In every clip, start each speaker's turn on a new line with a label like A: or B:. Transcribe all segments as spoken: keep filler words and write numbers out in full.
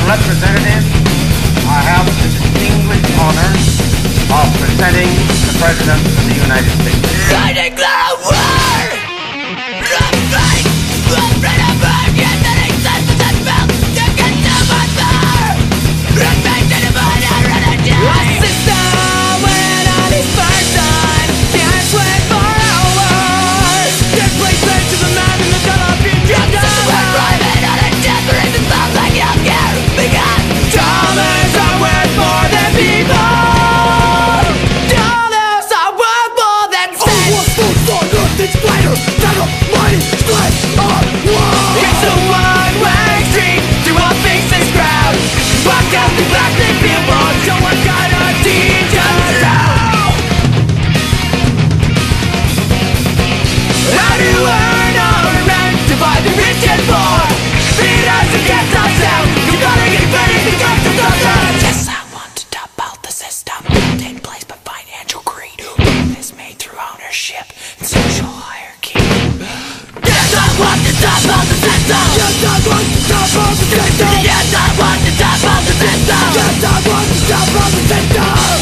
A: Representatives, I have the distinguished honor of presenting the President of the United States.
B: I declare war! The fight for freedom against the existence and will to get to my power! Respect the divine heritage! A system when on each person can't sway for hours! Give place to the man in the dollar future! We're private on a desperate and sounds like healthcare because dollars are worth more than people! Dollars are worth more than cents! Oh, what's more for nothing greater than the mighty splash of war? It's a one-way street through a faceless crowd. Black out the black people, someone gotta teach us how. How to earn our rent, divide the rich and poor. Beat us against ourselves, you gotta get ready to come to the left. Yes, I want to top out the system built in place by financial greed. This made through ownership and social hierarchy. Yes, I want to top out the system. Yes, I want to top out the system. Yes, I want to top out the system. Yes, I want to top out the system.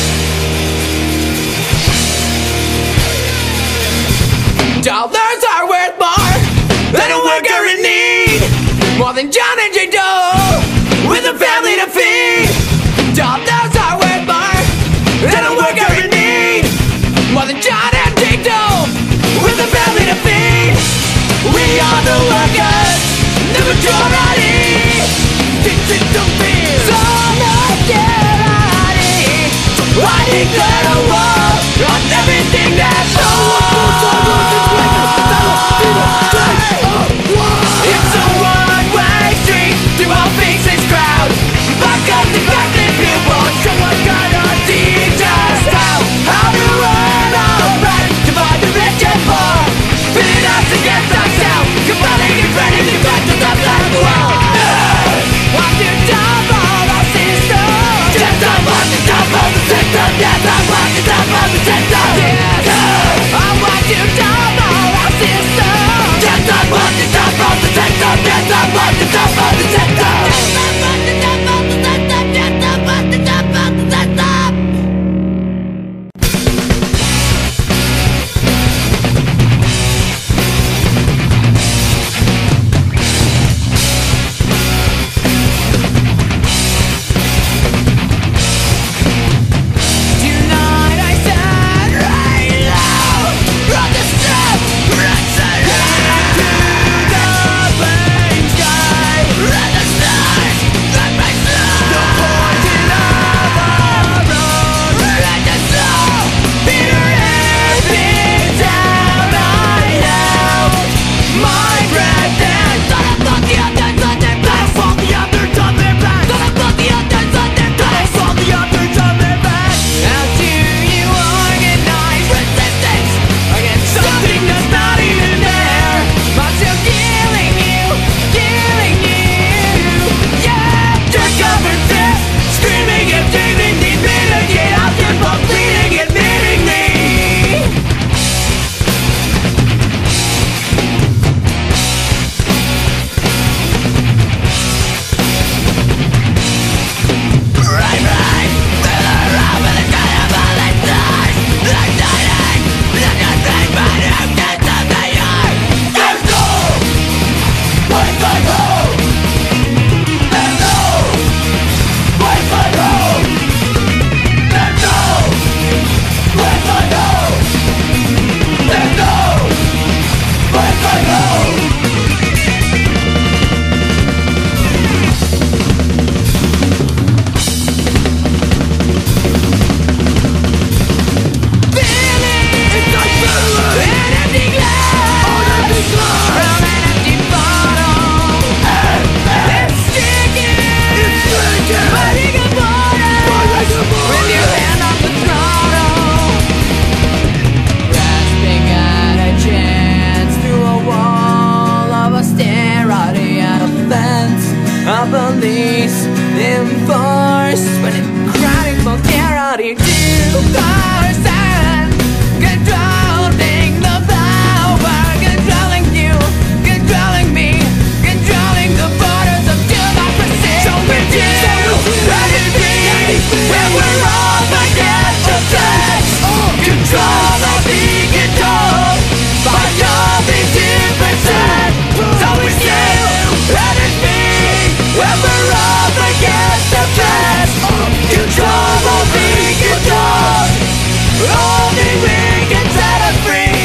B: Dollars are worth more than a worker in need. More than John and Jay Doe with a family to feed. Dollars are worth more than a worker in need. More than John and Jay Doe with a family to feed. We are the workers, the majority. Digital fear, solidarity. I declare a war on everything that's wrong. It's a one-way street through a faceless crowd. Back up the goddamn people, someone gotta teach us how. How to earn our right, divide the rich and poor. Pit us against ourselves, combining and ready to back to the black wall. Want to top all our systems. Yes, I want to top all the system. Yes, I want to top all the system. Yes, I want to top all our systems. Yes, I want to top all the system. Yes, I want to top all the system. Yes, I want to top all the system. Yes, I want to top all the system. Tonight I stand right loud from the strip, right side to the plain sky. Red the stars, red my soul. The pointing of the road. Red the soul, Peter everything down I have. My breath and thought about the others on their back. Fall the others on their back. Thought about the others on their back. Fall the others on their back. How do you organize resistance against something that's not even there? I'm still killing you, killing you. Yeah, your covered fist, screaming and dreaming, admitting it out there, but bleeding, admitting me. Right, right, fill around with a kind of violent stars. Like dying, like a thing, but who gets up the yard? Let's go! Wait for home! Let's go! Wait for home! Let's go! Wait for home! Let's go! Wait for home! It's like an empty glass, an empty glass, from an empty bottle. It's sticking, it's sticking, but you can board it with your hand on the throttle. Grasping at a chance through a wall of austerity and a fence of police enforced, but it's chronic vulgarity to person, controlling the power, controlling you, controlling me, controlling the borders of democracy. So rigid. control of being controlled by nothing to present. So we still enemy when we're up against the threat of control of being controlled. Only we can set us free.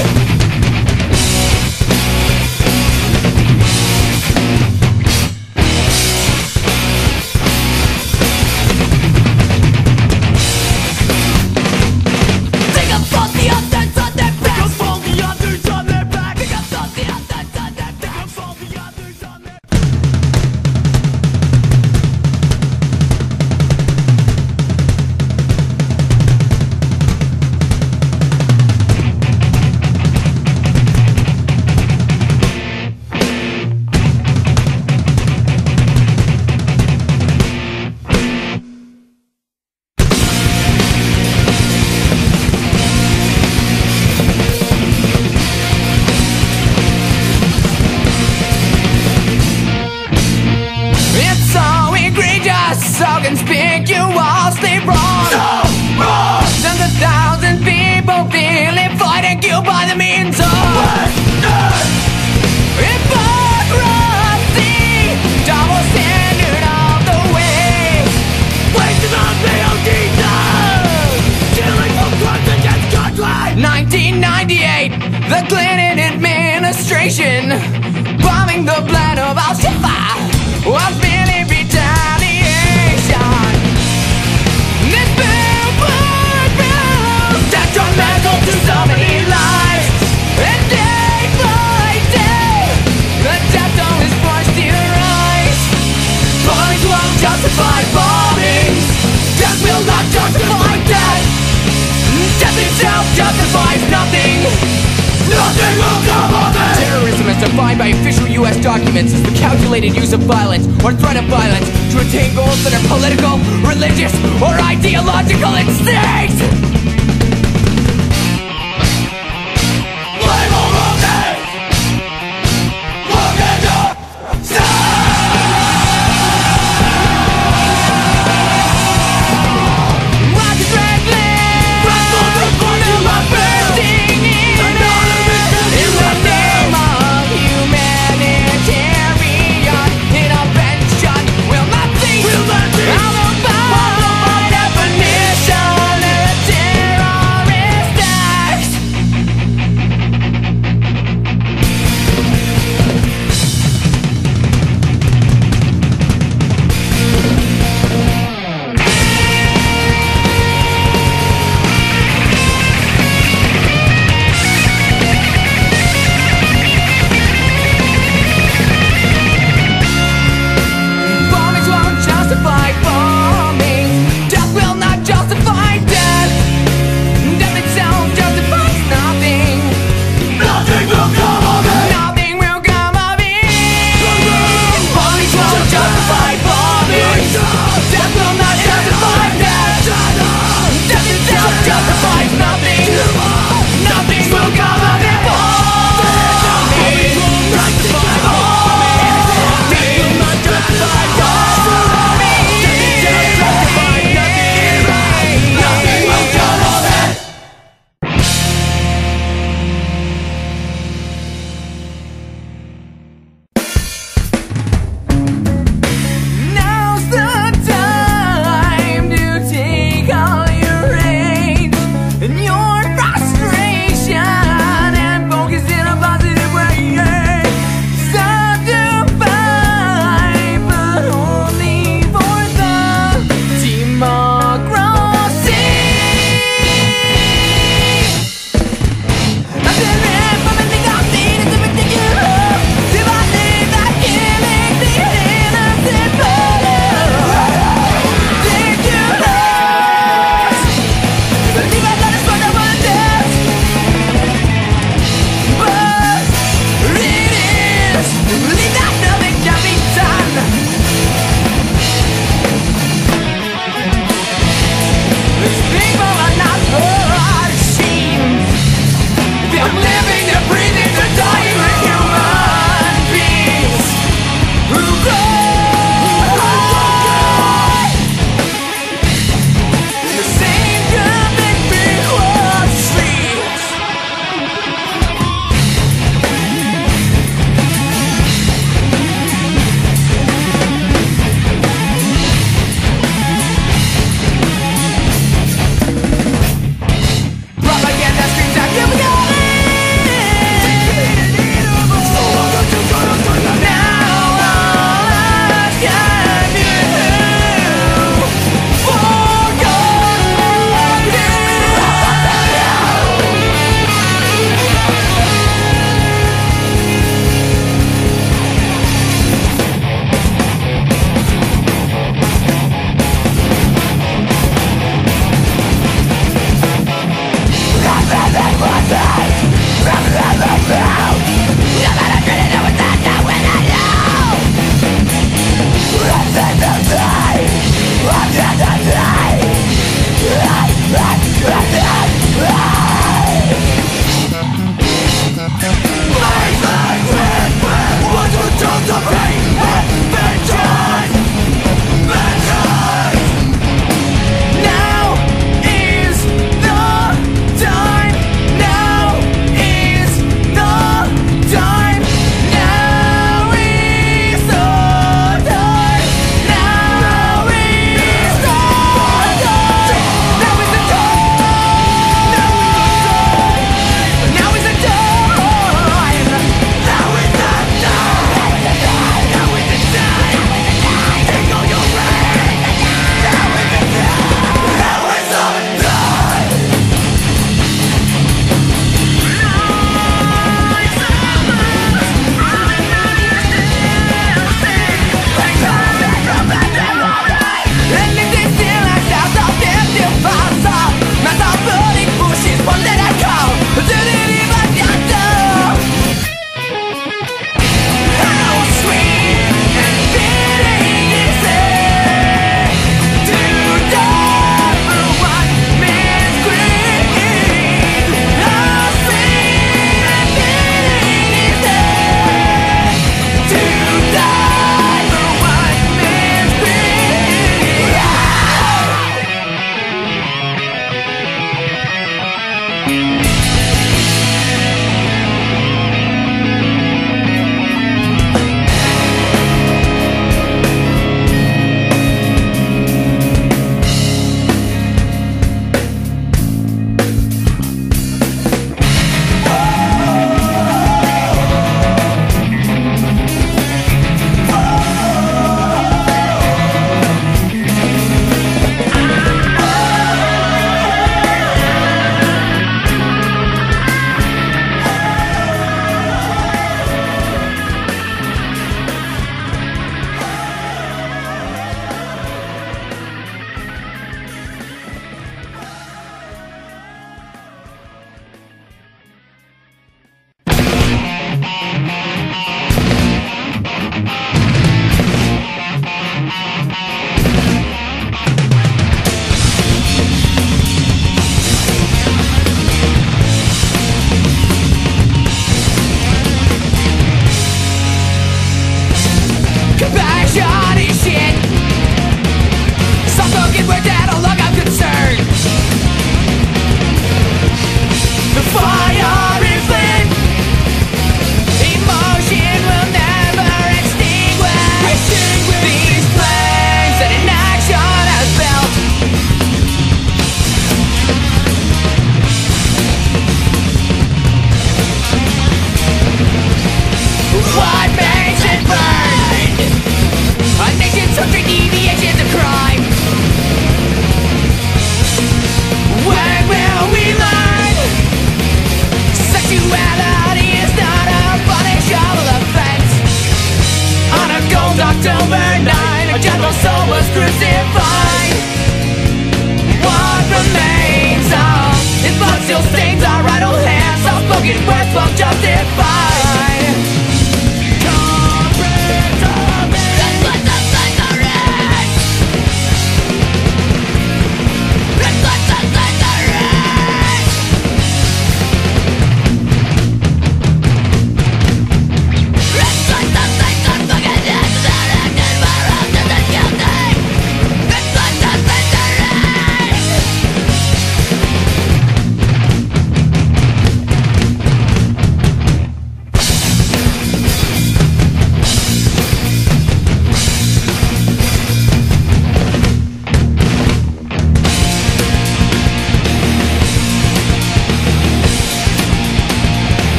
B: Think about the others on their back. Think about the others on their back. Think about the others on their back. Think about the others on their back. It's so egregious, so conspicuously wrong. So wrong. Tens of thousands people feeling fighting you by the means of hypocrisy, double standard of the way, wasting on male Jesus, killing for crimes against country. nineteen ninety-eight, the Clinton administration bombing the blood of Al-Shabaab was merely retaliation. This boom, boom, boom detrimental to so many lives. And day by day, the death toll is forced to rise. Bombings won't justify bombings. Death will not justify death. Death itself justifies nothing. Nothing will come of it. Terrorism as defined by official U S documents is the calculated use of violence or threat of violence to attain goals that are political, religious, or ideological in stakes. Blame all of this. Look at your Marcus Franklin, wrestled the force of my bursting in. In the name of humanitarian intervention, will not cease. Will not cease. Our by definition,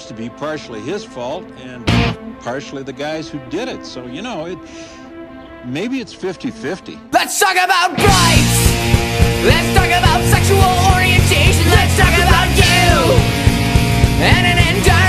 C: to be partially his fault and partially the guys who did it. So, you know, it maybe it's fifty fifty.
B: Let's talk about brides. Let's talk about sexual orientation. Let's talk about you and an entire